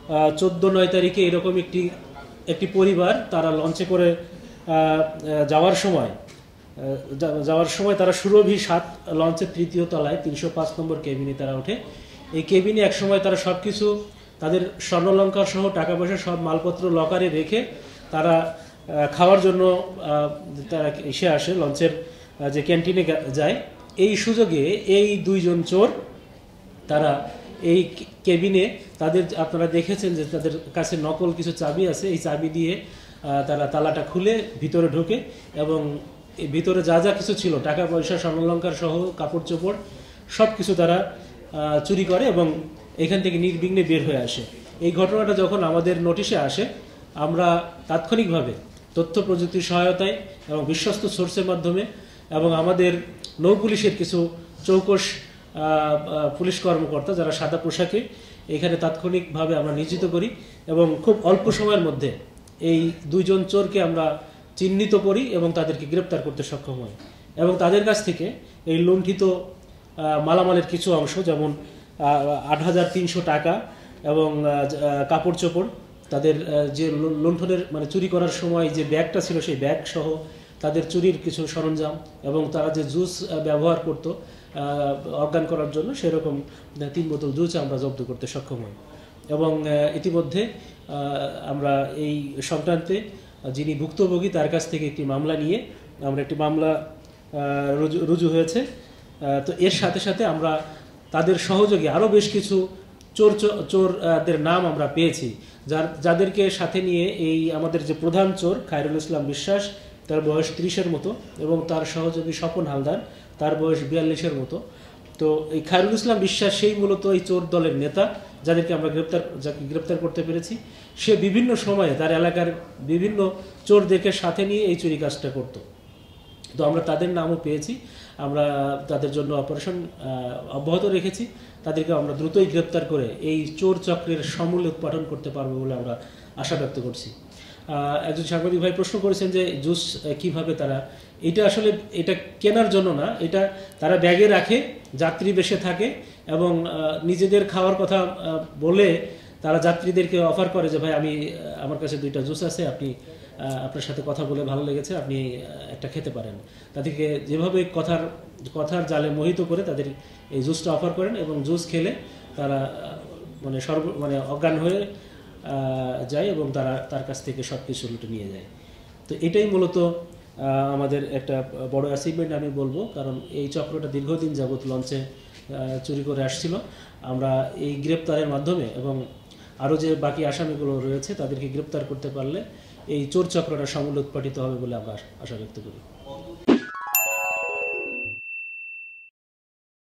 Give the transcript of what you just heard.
14-9 তারিখে এরকম একটি পরিবার তারা লঞ্চে করে যাওয়ার সময় তারা সুরভি 7 লঞ্চের 3য় তলায় 305 নম্বর কেবিনে তারা ওঠে। এই কেবিনে এক সময় তারা সব কিছু তাদের স্বর্ণালঙ্কার সহ টাকা পয়সা সব মালপত্র লকারে রেখে তারা খাওয়ার জন্য তারা এসে আসে, লঞ্চের যে ক্যান্টিনে যায়। এই সুযোগে এই 2 জন চোর তারা এই কেবিনে আপনারা দেখেছেন যে তাদের কাছে নকল কিছু চাবি আছে, এই চাবি দিয়ে তারা তালাটা খুলে ভিতরে ঢোকে এবং ভিতরে যা যা কিছু ছিল টাকা পয়সা স্বর্ণালঙ্কার সহ কাপড় চোপড় সব কিছু তারা চুরি করে এবং এখান থেকে নির্বিঘ্নে বের হয়ে আসে। এই ঘটনাটা যখন আমাদের নোটিশে আসে, আমরা তাৎক্ষণিকভাবে তথ্য প্রযুক্তির সহায়তায় এবং বিশ্বস্ত সোর্সের মাধ্যমে এবং আমাদের নৌ পুলিশের কিছু চৌকস পুলিশ কর্মকর্তা যারা সাদা পোশাকে এখানে তাৎক্ষণিকভাবে আমরা নিয়োজিত করি এবং খুব অল্প সময়ের মধ্যে এই 2 জন চোরকে আমরা চিহ্নিত করি এবং তাদেরকে গ্রেপ্তার করতে সক্ষম হই এবং তাদের কাছ থেকে এই লুণ্ঠিত মালামালের কিছু অংশ যেমন 8,300 টাকা এবং কাপড় চোপড়, তাদের যে লুণ্ঠনের মানে চুরি করার সময় যে ব্যাগটা ছিল সেই ব্যাগ সহ তাদের চুরির কিছু সরঞ্জাম এবং তারা যে জুস ব্যবহার করত অজ্ঞান করার জন্য সেরকম 3 বোতল জুস আমরা জব্দ করতে সক্ষম হই এবং ইতিমধ্যে আমরা এই সংক্রান্তে যিনি ভুক্তভোগী তার কাছ থেকে একটি মামলা নিয়ে একটি মামলা রুজু হয়েছে। তো এর সাথে সাথে আমরা তাদের সহযোগী আরও বেশ কিছু চোরদের নাম আমরা পেয়েছি, যাদেরকে সাথে নিয়ে এই আমাদের যে প্রধান চোর খায়রুল ইসলাম বিশ্বাস, তার বয়স 30-এর মতো এবং তার সহযোগী স্বপন হালদার, তার বয়স 42-এর মতো। তো এই খায়রুল ইসলাম বিশ্বাস সেই মূলত এই চোর দলের নেতা, যাকে গ্রেপ্তার করতে পেরেছি। সে বিভিন্ন সময়ে তার এলাকার বিভিন্ন চোরদেরকে সাথে নিয়ে এই চুরি কাজটা করত। তো আমরা তাদের নামও পেয়েছি, আমরা তাদের জন্য অপারেশন অব্যাহত রেখেছি। তাদেরকে আমরা দ্রুতই গ্রেপ্তার করে এই চোর চক্রের সমূল উৎপাদন করতে পারবো বলে আমরা আশা ব্যক্ত করছি। একজন সাংবাদিক ভাই প্রশ্ন করেছেন যে জুস কিভাবে তারা, এটা আসলে এটা কেনার জন্য না, এটা তারা ব্যাগে রাখে, যাত্রী বেশে থাকে এবং নিজেদের খাওয়ার কথা বলে তারা যাত্রীদেরকে অফার করে যে ভাই আমার কাছে 2টা জুস আছে, আপনার সাথে কথা বলে ভালো লেগেছে, আপনি একটা খেতে পারেন। তাদেরকে যেভাবে কথার জালে মোহিত করে তাদের এই জুসটা অফার করেন এবং জুস খেলে তারা মানে অজ্ঞান হয়ে যায় এবং তার কাছ থেকে সব কিছু লুটে নিয়ে যায়। তো এটাই মূলত আমাদের একটা বড় অ্যাচিভমেন্ট আমি বলবো, কারণ এই চক্রটা দীর্ঘদিন যাবৎ লঞ্চে চুরি করে আসছিল। আমরা এই গ্রেপ্তারের মাধ্যমে এবং আরও যে বাকি আসামিগুলো রয়েছে তাদেরকে গ্রেপ্তার করতে পারলে এই চোর চক্রটা সমূলে উৎপাটিত হবে বলে আমরা আশা ব্যক্ত করি।